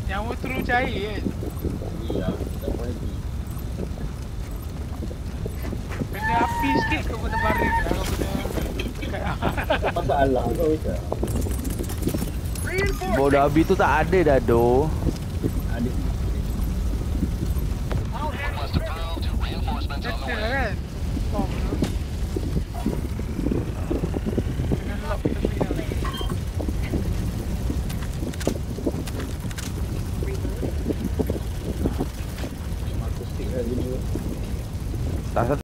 Nyawa terus cair kan. Iya, tak mati. Kena api sikit kau kena baring lah. Kau kena Masalah kau bisa. Bodoh Abi tu tak ada dah doh. Ada settle lah kan. Oh, kena lock terminal lagi. akustik lagi dulu. Tak